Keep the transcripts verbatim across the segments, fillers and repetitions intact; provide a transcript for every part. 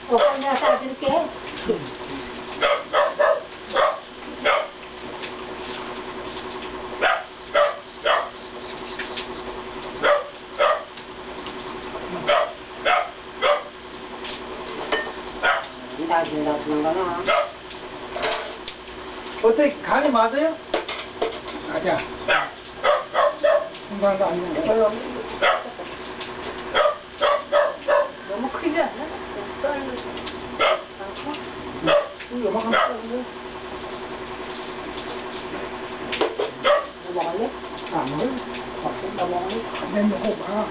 오빠 내가 싸줄게. 어떻게 간이 맞아요? 맞아. 건강도 안 되네. 너무 크지 않나? 요만큼 썰어. 너 먹을래? 안 먹어. 먹고 너 먹을래? 안 먹어봐.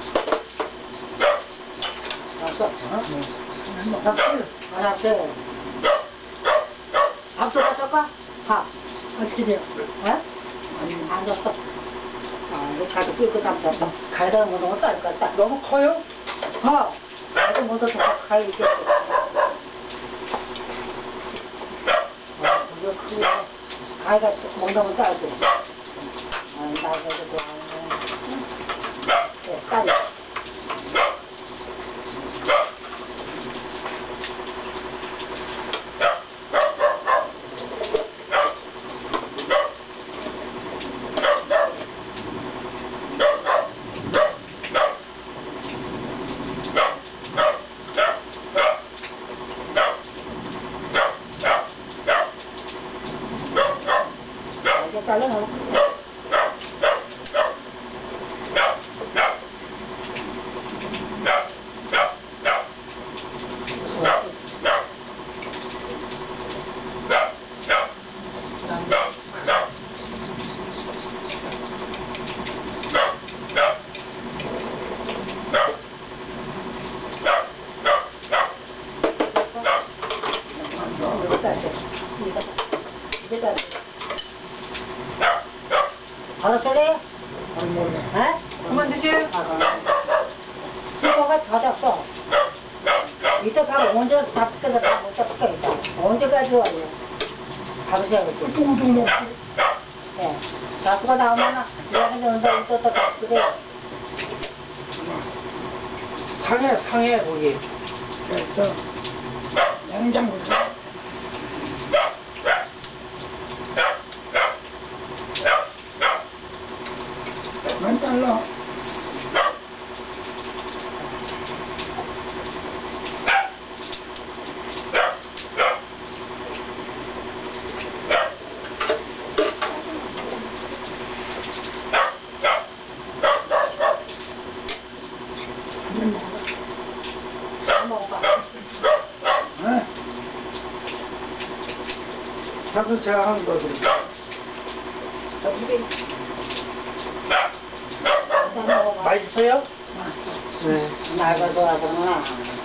알았어. 어? 안 먹어. 밥줄 알았어. 밥도 가져가? 밥. 어떻게 돼요? 어? 아니, 안 줬어. 아, 이거 자기 쓸거 담았어. 가다 못하면 딸 거다. 너무 커요? 어. 가다 못해서 가야 이게. 이거 크게. 가위가 못하면 딸 돼. 아, 나도 좋아하네. 네, 딸이. 잘라놓고. 알았어, 그래? 안 먹네. 어? 그만 드세요. 이거가 다 잡어. 이따 밥 언제 잡거든, 못 잡겠다. 언제까지 와요? 잡으셔야겠지. 뚱뚱 먹고. 네. 잡수가 나오면, 얘는 언제 이따 또 잡수게. 상해, 상해, 거기. 됐어. 냉장고. 만 잘라. 어? 자꾸 제가 하는 거지. 맛있어요? 네. 날가 좋아하구나.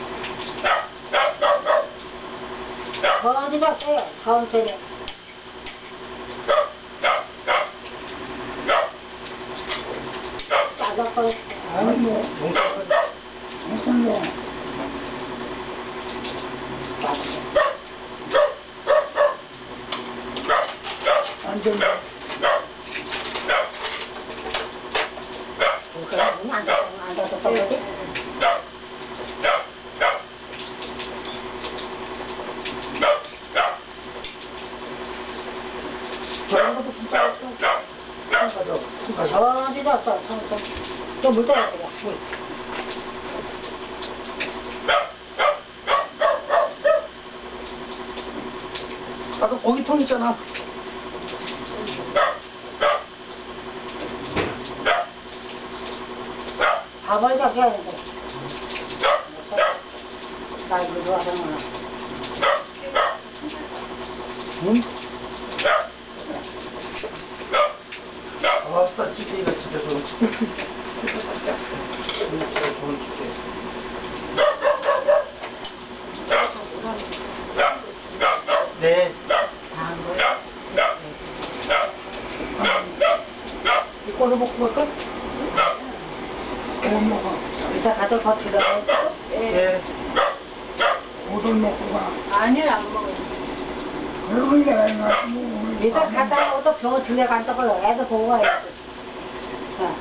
거지 마세요, 가운데에. 짜장고. 아니, 뭐, 무슨 뭐. 완전. 안 돼, 안 돼, 또 뭐지? 저런 것도 진짜 없어. 한가도, 한가도. 어디 갔어? 저물 떠야 돼, 물. 아까 고기통 있잖아. 밥을 잡혀야 돼. 나 이거 좋아하는구나. 응? 아따, 찌개가 진짜 좋은 찌개. 진짜 좋은 찌개. 네. 이걸로 먹고 볼까? 못 먹어. 이따 가서 버티다. 예. 오돌 먹고 가. 아니요, 안 먹어요. 그러고 내가 이거 뭐. 이따 갔다 오도 병원 들려 간다고 애들 보고 가야지. 어.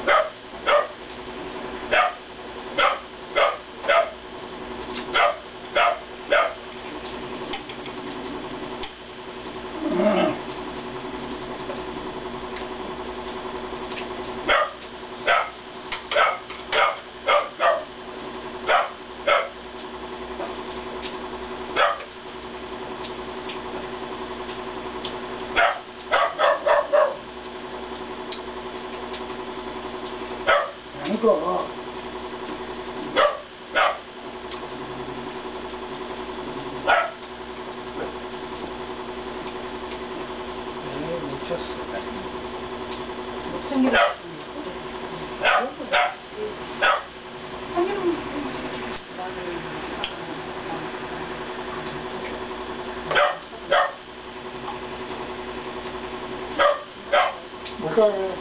또,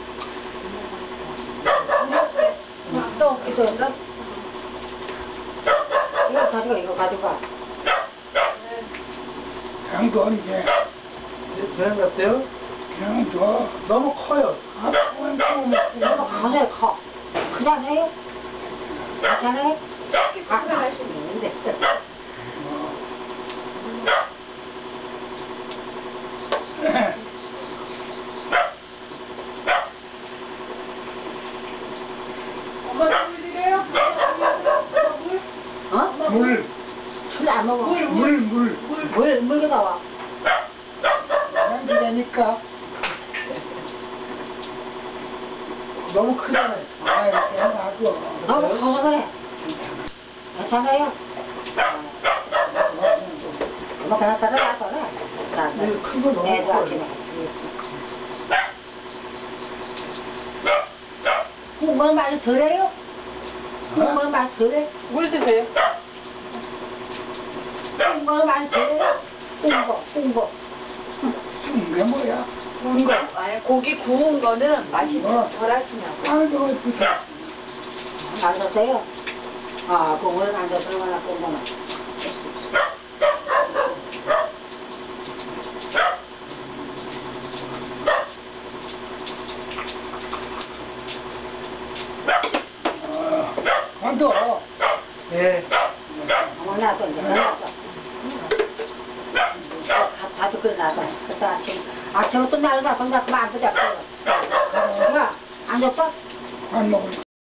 또, 또, 또. 이거 가져가, 이거 가져가. 그냥 둬, 이제. 그냥 같아요? 그냥 둬. 너무 커요. 아, 그만 좀. 너무 가져야 커. 크잖아요? 괜찮아요? 아, 아, 있는데. 엄마 물 드려요? 어? 물, 술 안 먹어. 물, 물. 물, 물 갖다 와. 그냥 주라니까. 너무 크잖아요. 아이, 그냥 놔둬. 너무 커서 그래. 괜찮아요? 엄마 그냥 따라 놔둬라. 이거 큰거 너무 애도 커요. 아침에. 국물 많이 덜해요? 국물 많이 덜해? 물 드세요. 국물 많이 덜해요? 웅거, 웅거. 이게 뭐야? 웅거. 아니, 고기 구운 거는 맛이 뭐? 덜 하시냐고. 아, 너 진짜. 안 줬어요? 아, 국물은 안 줬으면 얼마나 끓는구나. 어, 안 둬. 예. 어머, 놔둬, 이제. 놔둬. 자주 끓여놔둬. 그때 아침, 아침부터 날가, 혼자 그만 안 뜯어. 야, 안 줬어? 안 먹을